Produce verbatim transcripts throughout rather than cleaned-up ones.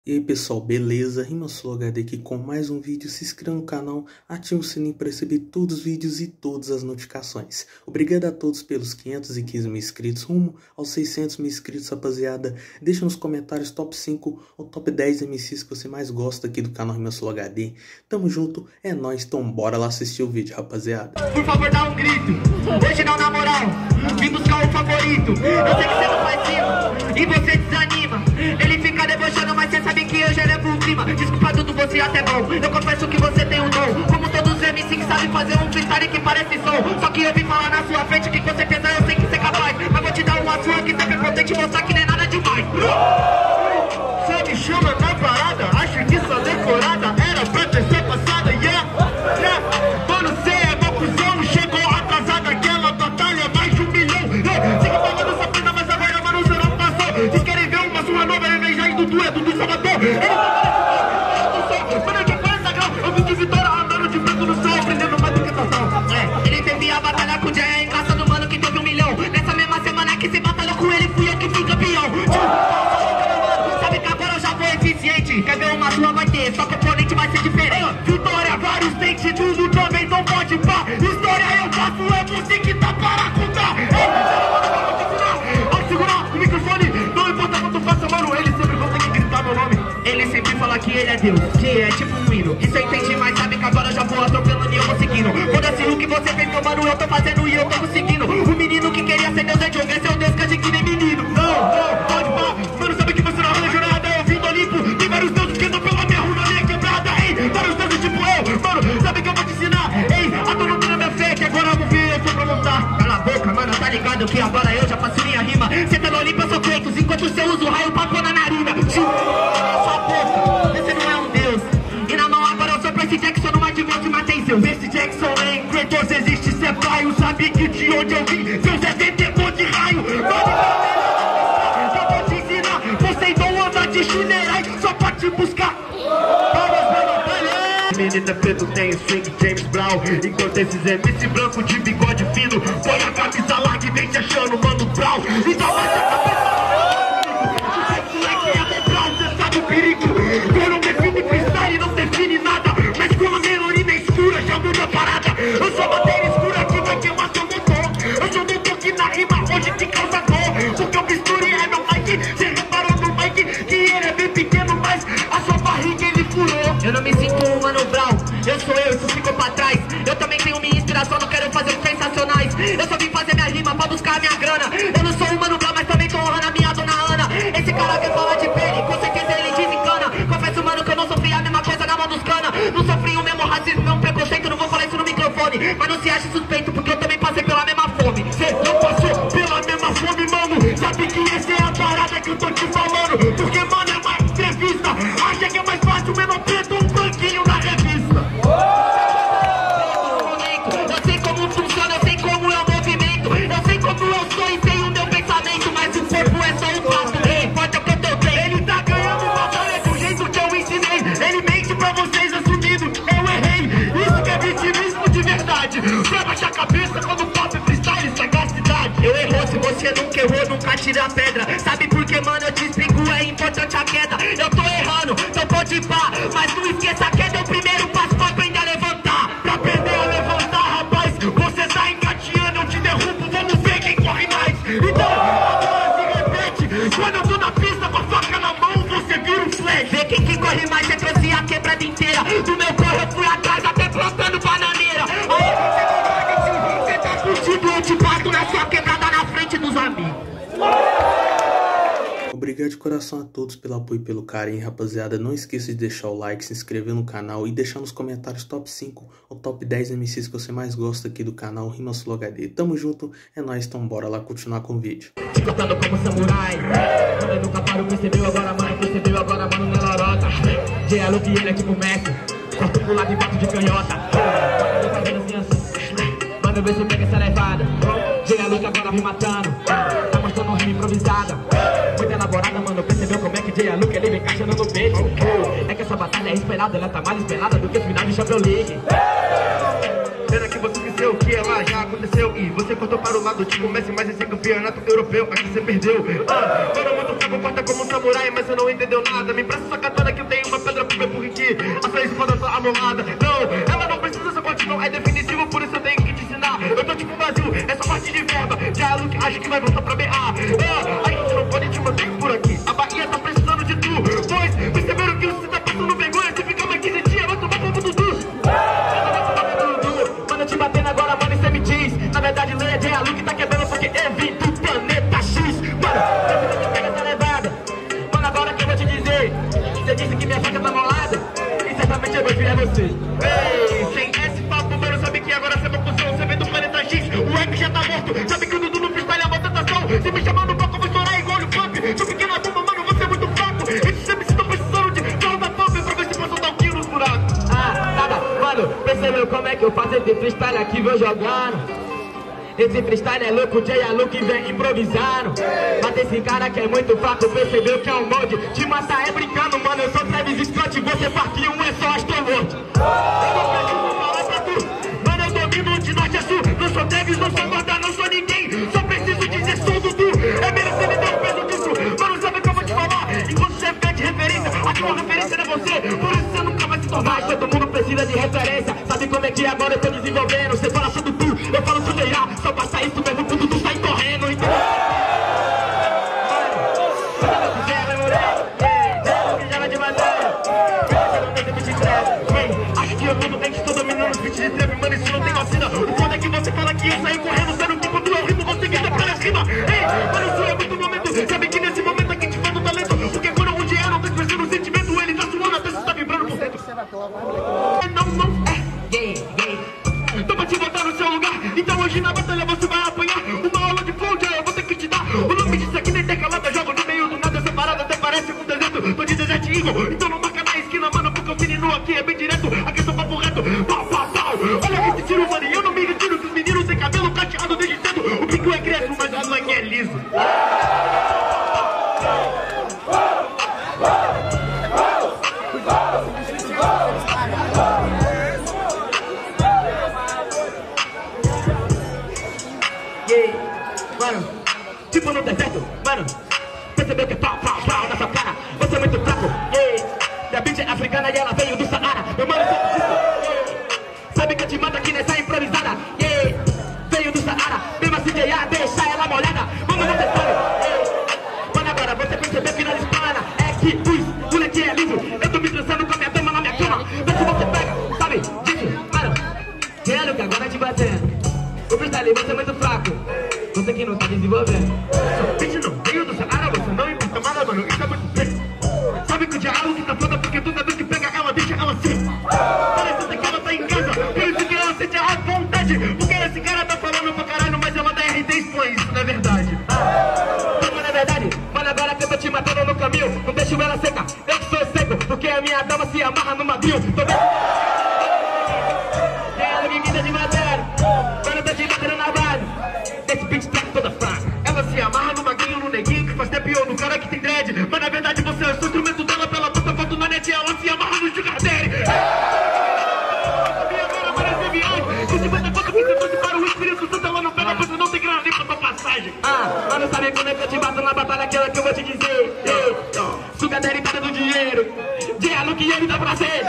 E aí pessoal, beleza? RimaSoloHD aqui com mais um vídeo. Se inscreva no canal, ative o sininho para receber todos os vídeos e todas as notificações. Obrigado a todos pelos quinhentos e quinze mil inscritos, rumo aos seiscentos mil inscritos, rapaziada. Deixa nos comentários top cinco ou top dez M Cs que você mais gosta aqui do canal RimaSoloHD. Tamo junto, é nóis, então bora lá assistir o vídeo, rapaziada. Por favor, dá um grito. Hoje não, na moral, vim buscar o favorito. Eu sei que você não faz cima e você desanima. Ele fica debochando, mas você sabe que eu já levo o clima. Desculpa tudo, você até é bom. Eu confesso que você tem um dom, como todos os M C que sabem fazer um freestyle que parece som. Só que eu vim falar na sua frente que com certeza eu sei que você é capaz. Mas vou te dar uma sua que sempre é potente e mostrar que nem nada demais. Você me chama na parada, acho que sua decorada era pra ter ser passada, yeah, yeah. Mano, cê é meu cuzão, chegou atrasada, aquela batalha mais de um milhão. Yeah. Siga falando essa pena, mas agora, mano, você não passou. Vocês querem ver uma sua nova, eu vem já em Dudu, é Dudu Salvador. Ele tá mano, de quarenta graus, eu vim de Vitória, andando de branco no sol, aprendendo mais do que estação. É, ele teve a batalha com o Jay, é engraçado, mano, que teve um milhão. Nessa mesma semana que se batalhou com ele, fui eu que fui campeão. Sabe que agora eu já vou eficiente. Quer ver uma sua, vai ter, só que o oponente vai ser diferente. Vitória, vários dentes, tudo também não pode pá. História eu faço, é você que tá para contar. Ao segurar o microfone, não importa quanto faça, mano, ele sempre consegue gritar meu nome. Ele sempre fala que ele é Deus, que é tipo um hino. Isso eu entendi, mas sabe que agora eu já vou atropelando e eu vou seguindo. Foda-se o que você fez, meu mano, eu tô fazendo e eu tô conseguindo. O menino que queria ser Deus é Diogo, esse é o Deus que a gente nem menino. Não, não, pode pá, mano, sabe que você não arranja nada, eu vim do Olimpo. Tem vários deuses que andam pela minha rua, na minha quebrada, ei, vários deuses tipo eu, mano, sabe que eu vou te ensinar, ei, a tu não tem na minha fé, que agora eu vou ver, eu sou pra montar. Cala a boca, mano, tá ligado que agora eu já faço minha rima. Cê tá no Olimpo, eu sou Kratos, enquanto você usa o raio pra pôr na narina. Sua boca, você não é um deus. E na mão agora eu sou Percy Jackson, numa de voz e matei seus. Percy Jackson em Kratos existe, cê é paio, sabe que de onde eu vim, seus é detentor de raio. Eu vou te ensinar, Poseidon anda de chinerai, só pra te buscar. Menina preto tem swing James Brown, enquanto esses M C branco de bigode fino põe a camisa larga e vem te achando Mano Brown. Então vai a cabeça moleque é bom Brown, cê sabe o perigo. Eu não define freestyle, não define nada, mas com a melodia escura já muda a parada. Eu sou matéria escura que vai queimar seu motor. Eu sou doutor que na rima hoje te causa dor, porque o misture é meu mic. Cê reparou no mic que ele é bem pequeno, mas a sua barriga ele furou. Eu não me sinto um Mano Brown, eu sou eu, isso ficou pra trás. Eu também tenho minha inspiração, não quero fazer os sensacionais. Eu só vim fazer minha rima pra buscar minha grana. Eu não sou um Mano Brown, mas também tô honrando a minha dona Ana. Esse cara quer falar de pele, com certeza ele desencana. Confesso, mano, que eu não sofri a mesma coisa na mão dos cana. Não sofri o mesmo racismo, mesmo preconceito, não vou falar isso no microfone. Mas não se ache suspeito, porque eu também passei pela mesma fome. Cê não passou pela mesma fome, mano. Sabe que essa é a parada que eu tô te falando. Porque, mano, é uma entrevista. Acha que é mais fácil, menor preto, um banquinho na revista. Eu sei como funciona, eu sei como é o movimento. Eu sei como eu sou e sei o meu pensamento. Mas o corpo é só um fato, não importa o que eu tô bem. Ele tá ganhando batalha do jeito que eu ensinei. Ele mente pra vocês assumindo, eu errei. Isso que é vitimismo de verdade. Pra baixar a cabeça quando pop freestyle, sagacidade. Eu errou, se você nunca errou, nunca tira a pedra. Sabe por que, mano, eu te explico, é importante a queda. Eu tô errando, então pode pá, mas não esqueça a queda é o primeiro passo pra aprender a levantar. Pra aprender a levantar, rapaz, você tá engateando, eu te derrubo, vamos ver quem corre mais. Então, agora se repete, quando eu tô na pista com a faca na mão, você vira um flash. Vê quem que corre mais, você trouxe a quebrada inteira. Do meu corre eu fui atrás, até plantando bananeira. Aí você não vai, você tá curtindo, eu te bato na sua quebrada na frente dos amigos. Obrigado de coração a todos pelo apoio e pelo carinho, rapaziada. Não esqueça de deixar o like, se inscrever no canal e deixar nos comentários top cinco ou top dez M Cs que você mais gosta aqui do canal RimaSoloHD. Tamo junto, é nóis, então bora lá continuar com o vídeo. Te cortando como samurai, quando eu nunca paro, percebeu agora, mano, percebeu agora, mano, na lorota. Jay Luke, ele é tipo Messi, corto pro lado e bato de canhota. Mano, vê se pega essa levada. Jay Luke agora me matando, tá mostrando rima improvisada. Muito elaborada, mano, percebeu como é que Jay Luke ele vem encaixando no peito. É que essa batalha é esperada, ela tá mais esperada do que o final de Champions League. Pena que você esqueceu que ela já aconteceu. morreu e você cortou para o lado tipo Messi, mas esse campeonato europeu aqui você perdeu. Ah, todo mundo fraco, corta como um samurai, mas você não entendeu nada. Me empresta essa katana que eu tenho uma pedra pro meu porque a sua espada tá amolada. Não, ela não precisa, essa parte não é definitivo, por isso eu tenho que te ensinar. Eu tô tipo vazio, é só parte de verba. Já Luke acho que vai voltar pra B A. Ah, a gente não pode te manter por aqui, a Bahia tá precisando de tu. Pois, perceberam que você tá passando vergonha, você fica mais quinze dias, vai tomar fogo do Dudu. Mano, eu te batendo agora, mano, e cê me diz. Na verdade, Leia de Luke tá quebrando porque eu vim do planeta X. Mano, você pega essa levada. Mano, agora que eu vou te dizer, você disse que minha faca tá molada, e certamente eu vou virar você. Ei, sem esse papo, mano, sabe que agora você é uma função. Você vem do planeta X, o Epic já tá morto. Sabe que o Dudu no freestyle é uma tentação. Se me chamar no bloco, eu vou estourar igual o Pump. Seu pequeno bomba, mano, você é muito fraco. Esses sempre estão precisando de carro da Pump pra ver se posso dar um kill nos buracos. Ah, nada, mano, percebeu como é que eu faço esse freestyle aqui, vou jogando. Esse freestyle é louco, Jay a Luke vem improvisando. Mas esse cara que é muito fraco percebeu que é um molde. Te matar é brincando, mano, eu sou Travis Scott. Você parte um é só Astroworld. Eu não preciso falar pra tu, mano, eu domino de norte a sul. Não sou Travis, não sou Morda, não sou ninguém. Só preciso dizer sou Dudu. É melhor você me dar o peso disso. Mano, sabe o que eu vou te falar? Enquanto você pede referência, aqui uma referência não é você. Por isso você nunca vai se tornar. Todo mundo precisa de referência. Sabe como é que agora eu tô desenvolvendo? Você fala só Dudu, eu falo só Jay A. Só basta isso mesmo, o Dudu sai correndo, entendeu? Acho que eu tudo bem que estou dominando os beats de trap, mano, isso não tem vacina. O foda é que você fala que eu saí correndo, sendo tipo do eu rimo, você grita pelas rimas. Ei, mano, isso é muito momento. Sabe que nesse momento aqui te falta o talento. Porque quando o dia não tá expressando o sentimento, ele tá suando até você tá vibrando por dentro. Não, não é gay, gay. Tô pra te botar no seu lugar, então hoje na batalha você vai apanhar. Uma aula de flow, eu vou ter que te dar. O nome disso aqui nem intercalada, jogo no meio do nada, separado até parece um deserto. Tô de Desert Eagle, então não marca na esquina, mano, porque o menino aqui é bem direto. Aqui é só papo reto, pau, pau, pau. Olha esse tiro, mano, e eu não me retiro que os meninos têm cabelo cacheado desde cedo. O pico é crespo, mas o moleque é liso. Mano, tipo no deserto, mano, percebeu que é pau, pau, pau na sua cara. Você é muito fraco, yeah. Minha bitch é africana e ela veio do Saara. Meu mano, sabe disso, yeah. Sabe que eu te mato aqui nessa improvisada, yeah. Veio do Saara, mesmo assim Jay A, deixa ela molhada. Vamos no detalhe, yeah. Mano, agora você percebeu que não espana. É que os moleque é livre. Eu tô me transando com a minha dama na minha cama. Vê se você pega, sabe disso, mano. Jay A Luke agora te batendo. O freestyle você é muito fraco, você que não tá desenvolvendo. Seu bitch não veio do Saara, você não importa nada, mano, isso é muito bem. Sabe que o Jay A Luke tá foda porque toda vez que pega ela, deixa ela assim. Parece que ela tá em casa, por isso que ela sente a vontade. Porque esse cara tá falando pra caralho, mas ela da R T expõe, isso não é verdade. Ah, não é verdade, mano, agora que eu tô te matando no caminho, não deixo ela seca, eu que sou seco, porque a minha dama se amarra no madril. Tô vendo? Jay A Luke quinta de matéria, mano, eu tô te batendo na base. Esse beat tá toda fraca. Ela se amarra no magrinho, no neguinho que faz step ou no cara que tem dread. Mas na verdade você é o instrumento dela, pela bota foto na net. Ela se amarra no Sugar Daddy. E agora parece viagem. Se cinquenta fotos que você trouxe para o Espírito Santo, ela não pega, você não tem grana nem pra tua passagem. Ah, mas não sabe quando é que eu te bato na batalha, aquela que eu vou te dizer. Ei, Sugar Daddy tá dando dinheiro, Jay A Luke e ele dá prazer.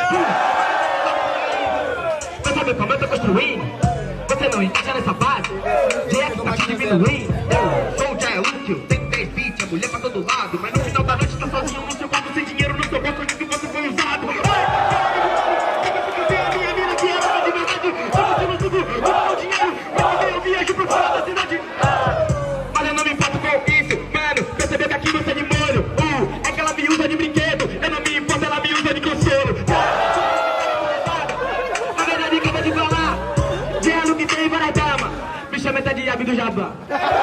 Você sabe como eu tô construindo? Você não encaixa nessa base, Jay A que tá te diminuindo. Eu sou o Jay A Luke, eu tenho dez beats, a mulher pra todo lado. Mas no final da noite tá sozinho no seu quarto, sem dinheiro no seu bolso, onde que você foi usado. A minha vida que era de verdade, só fazendo tudo, não dinheiro, mas eu viajo pro fora da cidade. Mas eu não me importo com isso, mano, percebeu que aqui você é de molho. Uh, é que ela me usa de brinquedo, eu não me importo, ela me usa de consolo. Na verdade, acaba de falar, Jay A Luke tem várias damas, me chama até de Yabi do Jabá.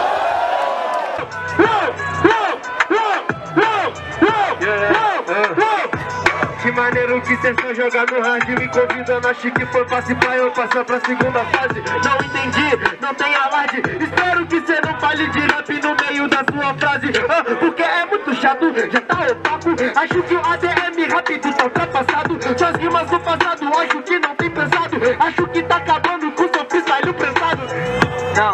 Que maneiro que cês estão jogando hard, me convidando, achei que foi fácil pra eu passar pra segunda fase. Não entendi, não tem alarde, espero que cê não fale de rap no meio da sua frase. Ah, porque é muito chato, já tá opaco, acho que o A D M rápido tá ultrapassado. Suas rimas do passado, acho que não tem pesado, acho que tá acabando com seu freestyle prensado. Não.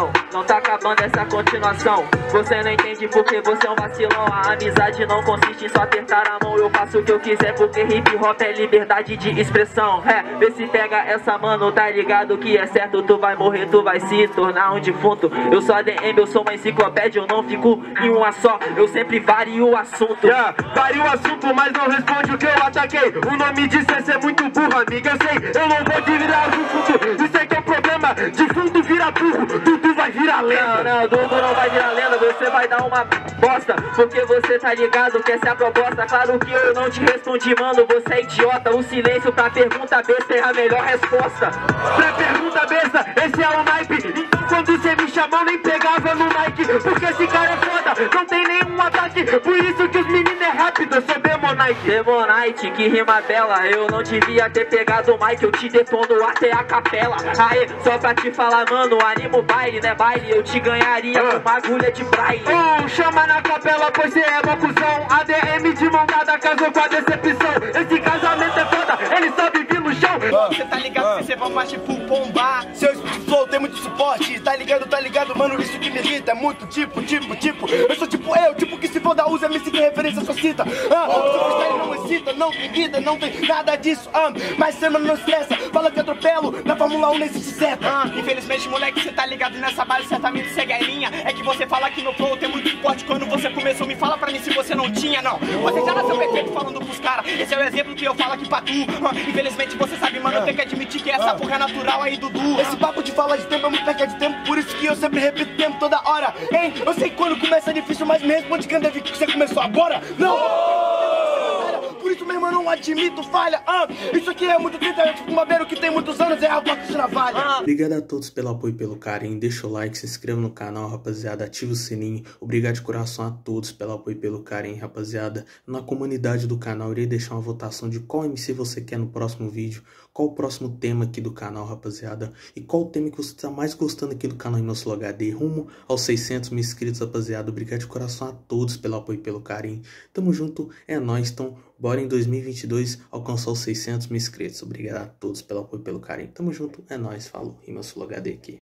manda essa continuação. Você não entende porque você é um vacilão. A amizade não consiste em só apertar a mão. Eu faço o que eu quiser porque hip hop é liberdade de expressão. É, vê se pega essa, mano, tá ligado que é certo. Tu vai morrer, tu vai se tornar um defunto. Eu sou A D M, eu sou uma enciclopédia. Eu não fico em uma só, eu sempre vario o assunto. Yeah, vario o assunto, mas não responde o que eu ataquei. O nome disso é ser muito burro, amiga, eu sei. Eu não vou te virar defunto, isso aí que é o problema. Defunto vira burro, Dudu vai virar lenda. Não, não, Dudu não vai virar lenda, você vai dar uma bosta. Porque você tá ligado que essa é a proposta. Claro que eu não te respondi, mano, você é idiota. O silêncio pra pergunta besta é a melhor resposta. Pra pergunta besta, esse é o naipe. Então quando você me chamou nem pegava no Nike. Porque esse cara é foda, não tem nenhum ataque. Por isso que os meninos é rápido, eu sou Demonite. Demonite, que rima bela. Eu não devia ter pegado o mic, eu te detono até a capela. Aê, só pra te falar, mano, anima o baile, né baile? Eu te ganharia ah. com uma agulha de braille. Oh, chama na capela, pois cê é uma cuzão. A D M de mão dada casou com a decepção. Esse casamento é foda, ele só vive no chão. Cê tá ligado que cê vai mais tipo bombar. Seu flow tem muito suporte. Tá ligado, tá ligado, mano, isso que me irrita. É muito tipo, tipo, tipo. Eu sou tipo eu, tipo que se for da usa, me seguir referência, só cita. Ah, oh. Seu freestyle não excita, não tem vida, não tem nada disso. Ah, mas cê não estressa, fala que atropelo. Na Fórmula um nem existe seta. Ah, infelizmente, moleque, cê tá ligado nessa base, certamente segue a linha. É que você fala que no flow tem muito suporte. Quando você começou, me fala pra mim se você não tinha, não. Você já nasceu perfeito falando pros caras. Esse é o exemplo que eu falo aqui pra tu. Ah, infelizmente, você sabe, mano, eu tenho que admitir que essa porra é natural aí, Dudu. Esse papo de fala de tempo é muito perca de tempo. Por isso que eu sempre repito o tempo toda hora. Hein, eu sei que quando começa é difícil, mas me responde quando deve que você começou agora. Não! Por isso, meu irmão, não admito falha. Ah, isso aqui é muito triste, é tipo uma beira que tem muitos anos, é a boca de navalha. Ah. Obrigado a todos pelo apoio e pelo carinho. Deixa o like, se inscreva no canal, rapaziada. Ativa o sininho. Obrigado de coração a todos pelo apoio e pelo carinho, rapaziada. Na comunidade do canal, irei deixar uma votação de qual M C você quer no próximo vídeo. Qual o próximo tema aqui do canal, rapaziada. E qual o tema que você está mais gostando aqui do canal Rimoslow H D. Rumo aos seiscentos mil inscritos, rapaziada. Obrigado de coração a todos pelo apoio e pelo carinho. Tamo junto, é nóis. Então, bora em dois mil e vinte e dois alcançar os seiscentos mil inscritos. Obrigado a todos pelo apoio e pelo carinho. Tamo junto, é nóis. Falou, Rimoslow H D aqui.